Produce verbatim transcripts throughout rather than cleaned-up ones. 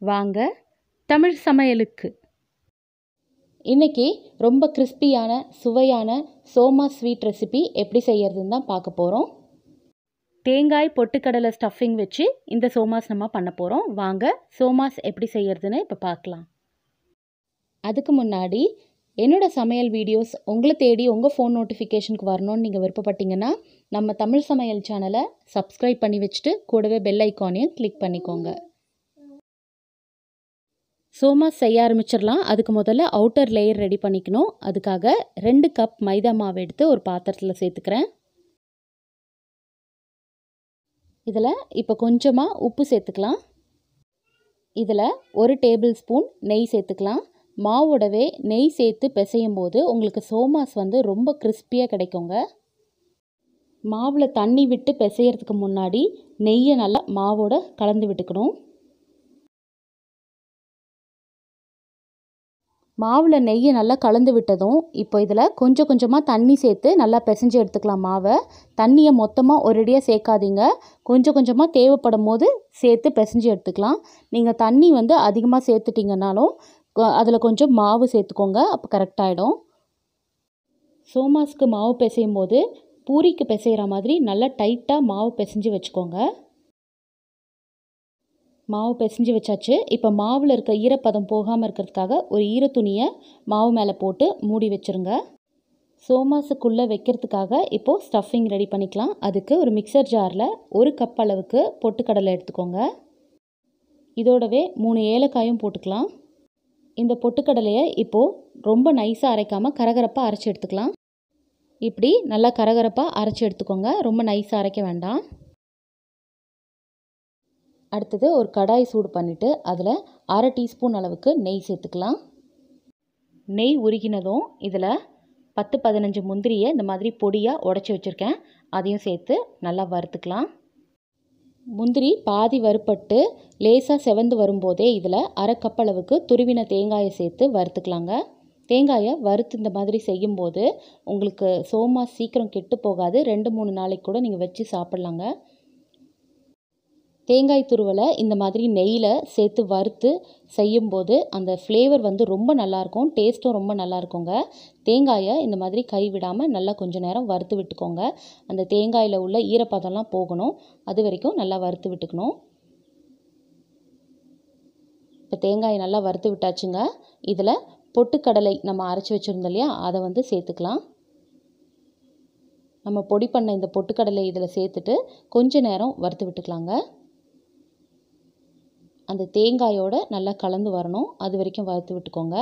வாங்க தமிழ் சமையலுக்கு. இன்றைக்கி ரொம்ப கிறிஸ்பியான சுவையான சோமா ஸ்வீட் ரெசிபி எப்படி செய்யறதுன்னு தான் பார்க்க போகிறோம். தேங்காய் பொட்டுக்கடலை ஸ்டஃபிங் வச்சு இந்த சோமாஸ் நம்ம பண்ண போகிறோம். வாங்க சோமாஸ் எப்படி செய்யறதுன்னு இப்போ பார்க்கலாம். அதுக்கு முன்னாடி என்னோடய சமையல் வீடியோஸ் உங்களை தேடி உங்கள் ஃபோன் நோட்டிஃபிகேஷனுக்கு வரணும்னு நீங்கள் விருப்பப்பட்டீங்கன்னா நம்ம தமிழ் சமையல் சேனலை சப்ஸ்கிரைப் பண்ணி வச்சுட்டு கூடவே பெல் ஐக்கானையும் கிளிக் பண்ணிக்கோங்க. சோமாஸ் செய்ய ஆரம்பிச்சிடலாம். அதுக்கு முதல்ல அவுட்டர் லேயர் ரெடி பண்ணிக்கணும். அதுக்காக ரெண்டு கப் மைதா மாவு எடுத்து ஒரு பாத்திரத்தில் சேர்த்துக்கிறேன். இதில் இப்போ கொஞ்சமாக உப்பு சேர்த்துக்கலாம். இதில் ஒரு டேபிள் ஸ்பூன் நெய் சேர்த்துக்கலாம். மாவோடவே நெய் சேர்த்து பிசையும் போது உங்களுக்கு சோமாஸ் வந்து ரொம்ப கிறிஸ்பியாக கிடைக்குங்க. மாவில் தண்ணி விட்டு பிசையறதுக்கு முன்னாடி நெய்யை நல்லா மாவோட கலந்து விட்டுக்கணும். மாவில் நெய்யை நல்லா கலந்து விட்டதும் இப்போ இதில் கொஞ்சம் கொஞ்சமாக தண்ணி சேர்த்து நல்லா பிசைஞ்சு எடுத்துக்கலாம். மாவை தண்ணியை மொத்தமாக ஒரேடியாக சேர்க்காதீங்க. கொஞ்சம் கொஞ்சமாக தேவைப்படும் போது சேர்த்து பிசைஞ்சு எடுத்துக்கலாம். நீங்கள் தண்ணி வந்து அதிகமாக சேர்த்துட்டிங்கனாலும் அதில் கொஞ்சம் மாவு சேர்த்துக்கோங்க, அப்போ கரெக்டாகிடும். சோமாஸ்க்கு மாவு பிசையும் போது பூரிக்கு பிசைகிற மாதிரி நல்லா டைட்டாக மாவு பிசைஞ்சு வச்சுக்கோங்க. மாவு பிசைஞ்சு வச்சாச்சு. இப்போ மாவில் இருக்க ஈரப்பதம் போகாமல் இருக்கிறதுக்காக ஒரு ஈர துணியை மாவு மேலே போட்டு மூடி வச்சுருங்க. சோமாஸுக்குள்ளே வைக்கிறதுக்காக இப்போது ஸ்டஃபிங் ரெடி பண்ணிக்கலாம். அதுக்கு ஒரு மிக்சர் ஜாரில் ஒரு கப் அளவுக்கு பொட்டுக்கடலை எடுத்துக்கோங்க. இதோடவே மூணு ஏலக்காயும் போட்டுக்கலாம். இந்த பொட்டுக்கடலையை இப்போது ரொம்ப நைஸாக அரைக்காமல் கரகரப்பாக அரைச்சி எடுத்துக்கலாம். இப்படி நல்லா கரகரப்பாக அரைச்சி எடுத்துக்கோங்க, ரொம்ப நைஸாக அரைக்க வேண்டாம். அடுத்தது ஒரு கடாய் சூடு பண்ணிவிட்டு அதில் அரை டீஸ்பூன் அளவுக்கு நெய் சேர்த்துக்கலாம். நெய் உருகினதும் இதில் பத்து பதினஞ்சு முந்திரியை இந்த மாதிரி பொடியாக உடச்சி வச்சுருக்கேன், அதையும் சேர்த்து நல்லா வறுத்துக்கலாம். முந்திரி பாதி வறுப்பட்டு லேசாக செவந்து வரும்போதே இதில் அரை கப் அளவுக்கு துருவின தேங்காயை சேர்த்து வறுத்துக்கலாங்க. தேங்காயை வறுத்து இந்த மாதிரி செய்யும்போது உங்களுக்கு சோமாஸ் சீக்கிரம் கெட்டு போகாது. ரெண்டு மூணு நாளைக்கு கூட நீங்கள் வச்சு சாப்பிட்லாங்க. தேங்காய் துருவலை இந்த மாதிரி நெய்யில் சேர்த்து வறுத்து செய்யும்போது அந்த ஃப்ளேவர் வந்து ரொம்ப நல்லாயிருக்கும், டேஸ்ட்டும் ரொம்ப நல்லா இருக்குங்க. தேங்காயை இந்த மாதிரி கை விடாமல் நல்லா கொஞ்சம் நேரம் வறுத்து விட்டுக்கோங்க. அந்த தேங்காயில் உள்ள ஈரப்பதம்லாம் போகணும், அது வரைக்கும் நல்லா வறுத்து விட்டுக்கணும். இப்போ தேங்காயை நல்லா வறுத்து விட்டாச்சுங்க. இதில் பொட்டுக்கடலை நம்ம அரைச்சி வச்சுருந்தோம் இல்லையா, அதை வந்து சேர்த்துக்கலாம். நம்ம பொடி பண்ண இந்த பொட்டுக்கடலை இதில் சேர்த்துட்டு கொஞ்ச நேரம் வறுத்து விட்டுக்கலாங்க. அந்த தேங்காயோடு நல்லா கலந்து வரணும், அது வரைக்கும் வறுத்து விட்டுக்கோங்க.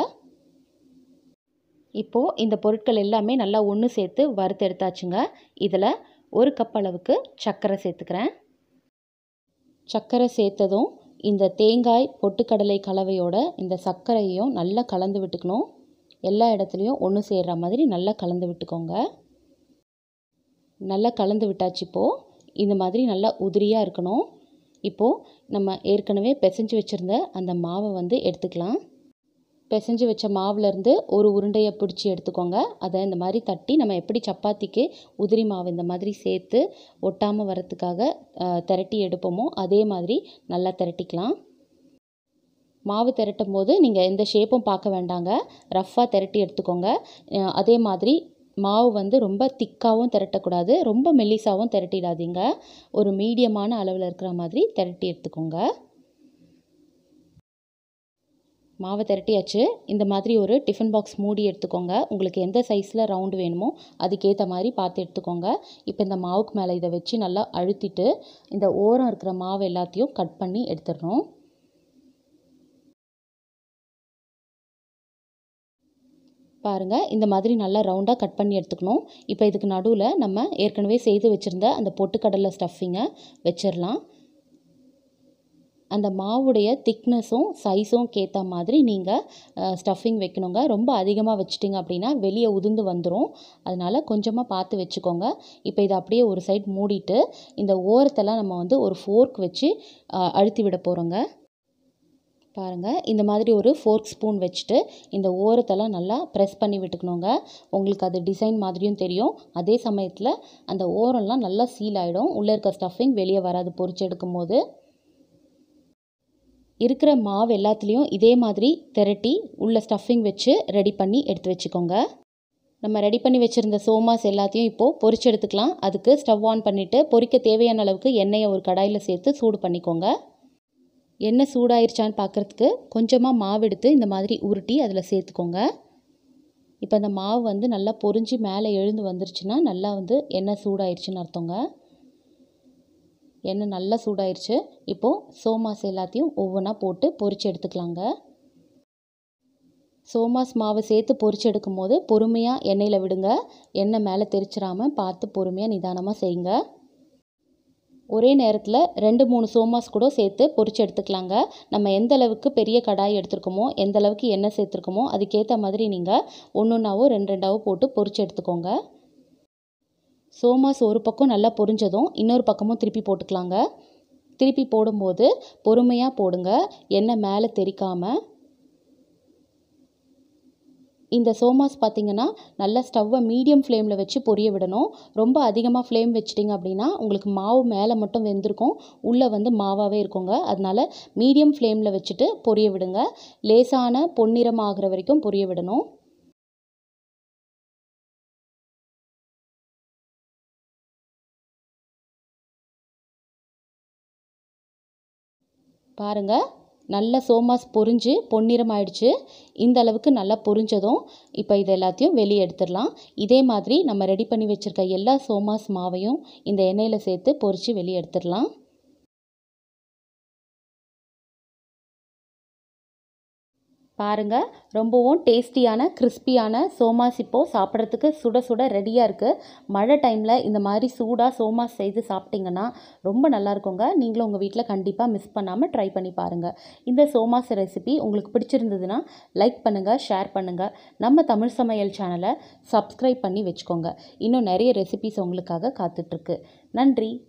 இப்போது இந்த பொருட்கள் எல்லாமே நல்லா ஒன்று சேர்த்து வறுத்து எடுத்தாச்சுங்க. இதில் ஒரு கப் அளவுக்கு சர்க்கரை சேர்த்துக்கிறேன். சர்க்கரை சேர்த்ததும் இந்த தேங்காய் பொட்டுக்கடலை கலவையோட இந்த சர்க்கரையையும் நல்லா கலந்து விட்டுக்கணும். எல்லா இடத்துலையும் ஒன்று சேர்கிற மாதிரி நல்லா கலந்து விட்டுக்கோங்க. நல்லா கலந்து விட்டாச்சு. இப்போது இந்த மாதிரி நல்லா உதிரியாக இருக்கணும். இப்போது நம்ம ஏற்கனவே பிசைஞ்சு வச்சுருந்த அந்த மாவை வந்து எடுத்துக்கலாம். பிசைஞ்சு வச்ச மாவுலேருந்து ஒரு உருண்டையை பிடிச்சி எடுத்துக்கோங்க. அதை இந்த மாதிரி தட்டி நம்ம எப்படி சப்பாத்திக்கு உதிரி மாவு இந்த மாதிரி சேர்த்து ஒட்டாமல் வரத்துக்காக திரட்டி எடுப்போமோ அதே மாதிரி நல்லா திரட்டிக்கலாம். மாவு திரட்டும் போது நீங்கள் எந்த ஷேப்பும் பார்க்க வேண்டாங்க, ரஃப்பாக திரட்டி எடுத்துக்கோங்க. அதே மாதிரி மாவு வந்து ரொம்ப திக்காகவும் திரட்டக்கூடாது, ரொம்ப மெல்லிசாகவும் திரட்டிடாதீங்க. ஒரு மீடியமான அளவில் இருக்கிற மாதிரி திரட்டி எடுத்துக்கோங்க. மாவை திரட்டியாச்சு. இந்த மாதிரி ஒரு டிஃபன் பாக்ஸ் மூடி எடுத்துக்கோங்க. உங்களுக்கு எந்த சைஸில் ரவுண்டு வேணுமோ அதுக்கேற்ற மாதிரி பார்த்து எடுத்துக்கோங்க. இப்போ இந்த மாவுக்கு மேலே இதை வச்சு நல்லா அழுத்திட்டு இந்த ஓரம் இருக்கிற மாவு எல்லாத்தையும் கட் பண்ணி எடுத்துடணும். பாருங்கள், இந்த மாதிரி நல்லா ரவுண்டாக கட் பண்ணி எடுத்துக்கணும். இப்போ இதுக்கு நடுவில் நம்ம ஏற்கனவே செய்து வச்சுருந்த அந்த பொட்டுக்கடலை ஸ்டஃபிங்கை வச்சிடலாம். அந்த மாவுடைய திக்னஸும் சைஸும் ஏற்ற மாதிரி நீங்கள் ஸ்டஃபிங் வைக்கணுங்க. ரொம்ப அதிகமாக வச்சிட்டிங்க அப்படின்னா வெளியே உதிர்ந்து வந்துடும், அதனால் கொஞ்சமாக பார்த்து வச்சுக்கோங்க. இப்போ இதை அப்படியே ஒரு சைட் மூடிட்டு இந்த ஓரத்தெல்லாம் நம்ம வந்து ஒரு ஃபோர்க் வச்சு அழுத்தி விட போகிறோங்க. பாருங்கள், இந்த மாதிரி ஒரு ஃபோர்க் ஸ்பூன் வச்சுட்டு இந்த ஓரத்தெல்லாம் நல்லா ப்ரெஸ் பண்ணி விட்டுக்கணுங்க. உங்களுக்கு அது டிசைன் மாதிரியும் தெரியும். அதே சமயத்தில் அந்த ஓரம்லாம் நல்லா சீல் ஆகிடும், உள்ளே இருக்க ஸ்டஃபிங் வெளியே வராது பொரிச்சு எடுக்கும் போது. இருக்கிற மாவு எல்லாத்துலேயும் இதே மாதிரி திரட்டி உள்ள ஸ்டஃபிங் வச்சு ரெடி பண்ணி எடுத்து வச்சுக்கோங்க. நம்ம ரெடி பண்ணி வச்சுருந்த சோமாஸ் எல்லாத்தையும் இப்போது பொரிச்சு எடுத்துக்கலாம். அதுக்கு ஸ்டவ் ஆன் பண்ணிவிட்டு பொரிக்க தேவையான அளவுக்கு எண்ணெயை ஒரு கடாயில் சேர்த்து சூடு பண்ணிக்கோங்க. எண்ணெய் சூடாயிருச்சான்னு பார்க்குறதுக்கு கொஞ்சமாக மாவு எடுத்து இந்த மாதிரி உருட்டி அதில் சேர்த்துக்கோங்க. இப்போ அந்த மாவு வந்து நல்லா பொரிஞ்சு மேலே எழுந்து வந்துருச்சுன்னா நல்லா வந்து எண்ணெய் சூடாயிருச்சுன்னு அர்த்தங்க. எண்ணெய் நல்லா சூடாயிருச்சு. இப்போது சோமாஸ் எல்லாத்தையும் ஒவ்வொன்றா போட்டு பொரிச்சு எடுத்துக்கலாங்க. சோமாஸ் மாவு சேர்த்து பொரிச்சு எடுக்கும் போது பொறுமையாக எண்ணெயில் விடுங்க. எண்ணெய் மேலே தெரிச்சிடாமல் பார்த்து பொறுமையாக நிதானமாக செய்யுங்க. ஒரே நேரத்தில் ரெண்டு மூணு சோமாஸ் கூட சேர்த்து பொரிச்சு எடுத்துக்கலாங்க. நம்ம எந்த அளவுக்கு பெரிய கடாய் எடுத்துருக்கோமோ எந்த அளவுக்கு எண்ணெய் சேர்த்துருக்கோமோ அதுக்கேற்ற மாதிரி நீங்கள் ஒன்று ஒன்றாவோ ரெண்டு ரெண்டாவோ போட்டு பொரிச்சு எடுத்துக்கோங்க. சோமாஸ் ஒரு பக்கம் நல்லா பொரிஞ்சதும் இன்னொரு பக்கமும் திருப்பி போட்டுக்கலாங்க. திருப்பி போடும்போது பொறுமையாக போடுங்க, எண்ணெய் மேலே தெரிக்காமல். இந்த சோமாஸ் பார்த்திங்கன்னா நல்லா ஸ்டவ்வை மீடியம் ஃப்ளேமில் வச்சு பொரிய விடணும். ரொம்ப அதிகமாக ஃப்ளேம் வச்சிட்டிங்க அப்படின்னா உங்களுக்கு மாவு மேலே மட்டும் வெந்திருக்கும், உள்ளே வந்து மாவாகவே இருக்குங்க. அதனால் மீடியம் ஃப்ளேமில் வச்சுட்டு பொரிய விடுங்க. லேசான பொன்னிறம் ஆகிற வரைக்கும் பொரிய விடணும். பாருங்கள், நல்ல சோமாஸ் பொரிஞ்சு பொன்னிறம் ஆயிடுச்சு. இந்த அளவுக்கு நல்லா பொரிஞ்சதும் இப்போ இது எல்லாத்தையும் வெளியே எடுத்துடலாம். இதே மாதிரி நம்ம ரெடி பண்ணி வச்சுருக்க எல்லா சோமாஸ் மாவையும் இந்த எண்ணெயில் சேர்த்து பொரித்து வெளியே எடுத்துடலாம். பாருங்கள், ரொம்பவும் டேஸ்டியான கிறிஸ்பியான சோமாஸ் இப்போது சாப்பிட்றதுக்கு சுட சுட ரெடியாக இருக்குது. மழை டைமில் இந்த மாதிரி சூடாக சோமாஸ் செய்து சாப்பிட்டிங்கன்னா ரொம்ப நல்லாயிருக்குங்க. நீங்களும் உங்கள் வீட்டில் கண்டிப்பாக மிஸ் பண்ணாமல் ட்ரை பண்ணி பாருங்கள். இந்த சோமாஸ் ரெசிபி உங்களுக்கு பிடிச்சிருந்ததுன்னா லைக் பண்ணுங்கள், ஷேர் பண்ணுங்கள். நம்ம தமிழ் சமையல் சேனலை சப்ஸ்கிரைப் பண்ணி வச்சுக்கோங்க. இன்னும் நிறைய ரெசிபிஸ் உங்களுக்காக காத்துட்ருக்கு. நன்றி.